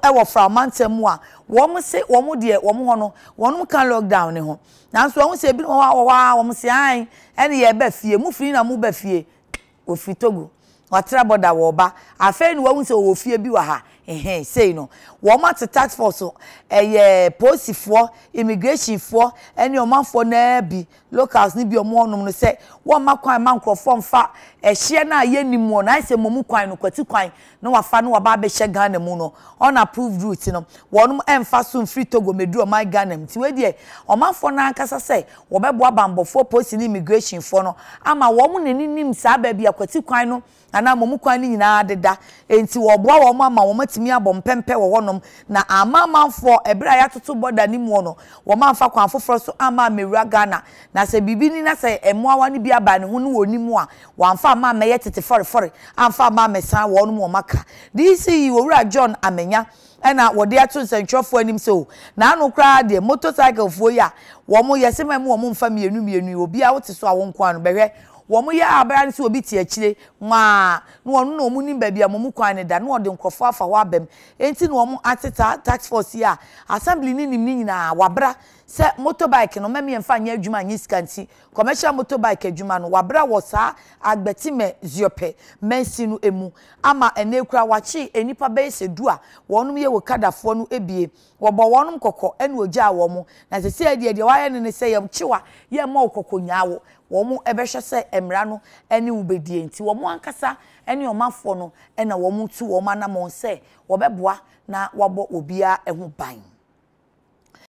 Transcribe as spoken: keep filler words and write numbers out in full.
e wo fra mantam a wo mo se wo mo de wo mo ho no wo no kan lockdown ne ho nanso wo se bi wo wa wo mo se an ene ye ba fie mu firi na mu ba fie ofiri Togo watra boda wo ba afa ni wo se wo fie bi wa ha eh say no wo ma to tax force eh posifo immigration fo ene o manfo na bi locals ni bi o mo onum no say wo ma kwan ma nkrofo mfa ehye na ye nimu na say momu kwan no kwati kwan no wafa no waba be hye Ghana mu no unapproved route no wonum emfa so mfiri Togo medu o my Ghana mti we de o manfo na nkasa say wo bebo abambofo posi ni immigration fo no ama wo mu naninim sa ba bi akwati kwan no ana momu kwan ni nyina adeda enti wo boa wo ma wo matimi abom pempe wo honom na amamanfo ebra ya toto border ni mu no wo manfa kwan foforo so ama mewura Ghana na se bibi ni na se emoawa ni bi aba ne ho no woni mu a wamfa ama meye tete fore fore amfa ama mesan wo no mu maka this yi wura John Amenya ena wode ato nsentwofo anim so na anu kra de motorcycle fo ya wo mo yesema mu wo mo mfa mienu mienu obi a wote so a wo nkwan no behwe wo mo ya abra nso obi tie akire ma no wo no mu ni ba bia mo mu kwan ne da no de nkrofo afa ho abem enti no mo ateta tax force ya assembly ni nim ni nyina wabra se motorbike no meme mfa nya adwuma nyi skanti commercial motorbike adwuma no wabra wo sa Agortime-Ziofe mensi no emu ama ene kura wachi enipa be se dua wonum ye wokadafo no ebie wobo wonum kokko ene ogya wo mo na se se de de waye ne se yam chiwa ye ma okokko nyawo wo mo ebehwe se emra no ene ubedie nti wo mo ankasa ene omafo no ena wo mo tu wo manam on se wo beboa na wabo obia eho ban.